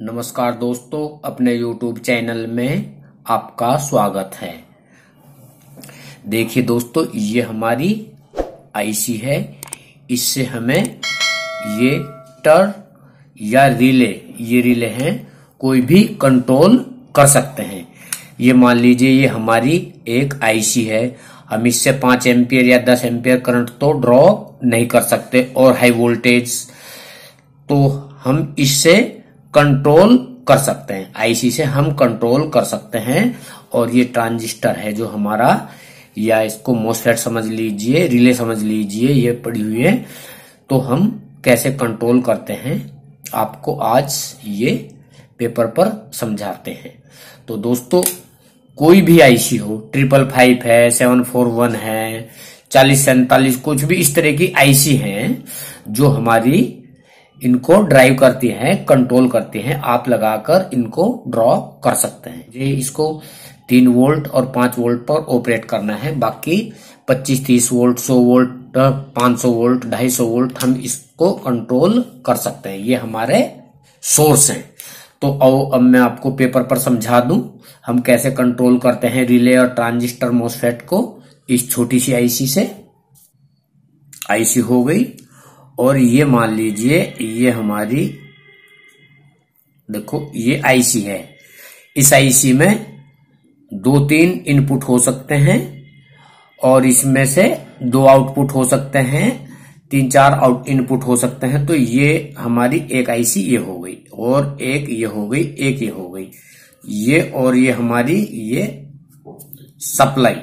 नमस्कार दोस्तों, अपने YouTube चैनल में आपका स्वागत है। देखिए दोस्तों, ये हमारी आईसी है। इससे हमें ये टर या रिले हैं, कोई भी कंट्रोल कर सकते हैं। ये मान लीजिए ये हमारी एक आईसी है। हम इससे 5 एम्पियर या 10 एम्पियर करंट तो ड्रॉ नहीं कर सकते और हाई वोल्टेज तो हम इससे कंट्रोल कर सकते हैं। आईसी से हम कंट्रोल कर सकते हैं। और ये ट्रांजिस्टर है जो हमारा, या इसको मॉसफेट समझ लीजिए, रिले समझ लीजिए, ये पड़ी हुई है। तो हम कैसे कंट्रोल करते हैं आपको आज ये पेपर पर समझाते हैं। तो दोस्तों, कोई भी आईसी हो, 555 है, 741 है, 4047, कुछ भी इस तरह की आईसी हैं जो हमारी इनको ड्राइव करती हैं, कंट्रोल करती हैं। आप लगाकर इनको ड्रॉ कर सकते हैं। ये इसको 3 वोल्ट और 5 वोल्ट पर ऑपरेट करना है। बाकी 25-30 वोल्ट, 100 वोल्ट, 500 वोल्ट, 250 वोल्ट हम इसको कंट्रोल कर सकते हैं। ये हमारे सोर्स हैं। तो अब मैं आपको पेपर पर समझा दूं हम कैसे कंट्रोल करते हैं रिले और ट्रांजिस्टर मॉसफेट को। इस छोटी सी आईसी से आईसी हो गई। और ये मान लीजिए ये हमारी, देखो ये आईसी है। इस आईसी में 2-3 इनपुट हो सकते हैं और इसमें से 2 आउटपुट हो सकते हैं, 3-4 इनपुट हो सकते हैं। तो ये हमारी एक आईसी ये हो गई, और एक ये हो गई, एक ये हो गई, ये और ये हमारी ये सप्लाई।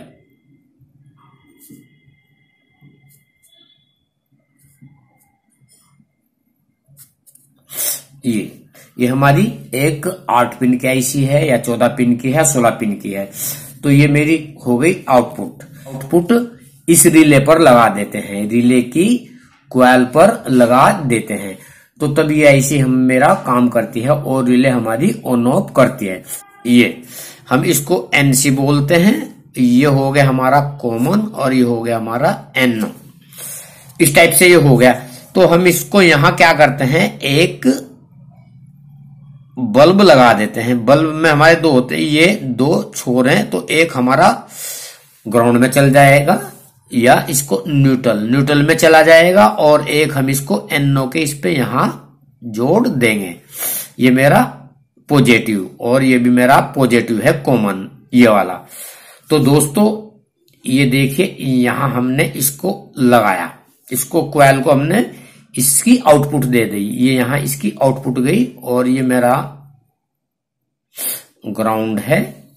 ये हमारी एक 8 पिन की आईसी है, या 14 पिन की है, 16 पिन की है। तो ये मेरी हो गई आउटपुट इस रिले पर लगा देते हैं, रिले की कॉइल पर लगा देते हैं। तो तब ये आईसी हम मेरा काम करती है और रिले हमारी ऑन ऑफ करती है। ये हम इसको एनसी बोलते हैं। ये हो गया हमारा कॉमन और ये हो गया हमारा एनओ। इस टाइप से ये हो गया। तो हम इसको यहां क्या करते हैं, एक बल्ब लगा देते हैं। बल्ब में हमारे 2 होते हैं, ये 2 छोर हैं। तो एक हमारा ग्राउंड में चल जाएगा, या इसको न्यूट्रल में चला जाएगा, और एक हम इसको एनओ के इस पे यहां जोड़ देंगे। ये मेरा पॉजिटिव और ये भी मेरा पॉजिटिव है, कॉमन ये वाला। तो दोस्तों ये देखिए, यहां हमने इसको लगाया, इसको कॉइल को हमने इसकी आउटपुट दे दी। ये यहां इसकी आउटपुट गई, और ये मेरा ग्राउंड है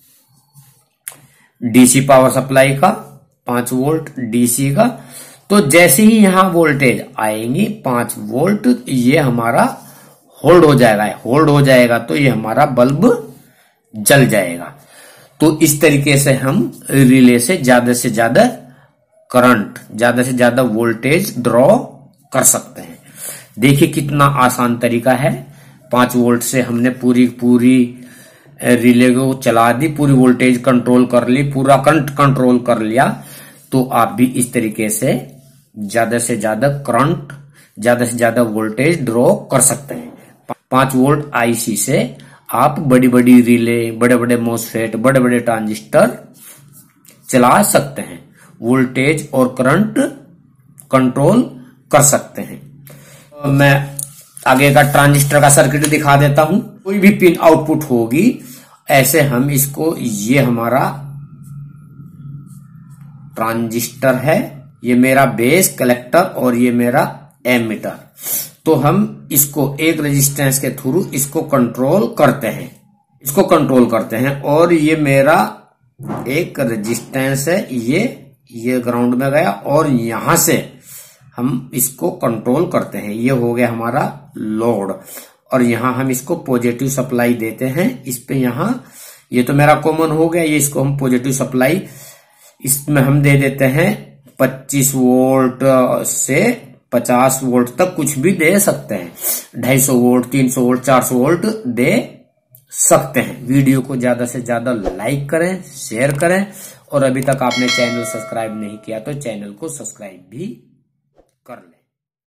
डीसी पावर सप्लाई का, 5 वोल्ट डीसी का। तो जैसे ही यहां वोल्टेज आएंगी 5 वोल्ट, ये हमारा होल्ड हो जाएगा। तो ये हमारा बल्ब जल जाएगा। तो इस तरीके से हम रिले से ज्यादा करंट, ज्यादा से ज्यादा वोल्टेज ड्रॉ कर सकते हैं। देखिए कितना आसान तरीका है। 5 वोल्ट से हमने पूरी रिले को चला दी, पूरी वोल्टेज कंट्रोल कर ली, पूरा करंट कंट्रोल कर लिया। तो आप भी इस तरीके से ज्यादा करंट, ज्यादा से ज्यादा वोल्टेज ड्रॉ कर सकते हैं। 5 वोल्ट आईसी से आप बड़ी रिले, बड़े मॉसफेट, बड़े ट्रांजिस्टर चला सकते हैं। वोल्टेज और करंट कंट्रोल कर सकते हैं। मैं आगे का ट्रांजिस्टर का सर्किट दिखा देता हूं। कोई भी पिन आउटपुट होगी, ऐसे हम इसको, ये हमारा ट्रांजिस्टर है, ये मेरा बेस कलेक्टर और ये मेरा एमीटर। तो हम इसको एक रेजिस्टेंस के थ्रू इसको कंट्रोल करते हैं। और ये मेरा एक रेजिस्टेंस है, ये ग्राउंड में गया, और यहां से हम इसको कंट्रोल करते हैं। ये हो गया हमारा लोड, और यहां हम इसको पॉजिटिव सप्लाई देते हैं। इस पे यहां ये तो मेरा कॉमन हो गया, ये इसको हम पॉजिटिव सप्लाई इसमें हम दे देते हैं 25 वोल्ट से 50 वोल्ट तक, कुछ भी दे सकते हैं। 250 वोल्ट, 300 वोल्ट, 400 वोल्ट दे सकते हैं। वीडियो को ज्यादा से ज्यादा लाइक करें, शेयर करें, और अभी तक आपने चैनल सब्सक्राइब नहीं किया तो चैनल को सब्सक्राइब भी कर लें।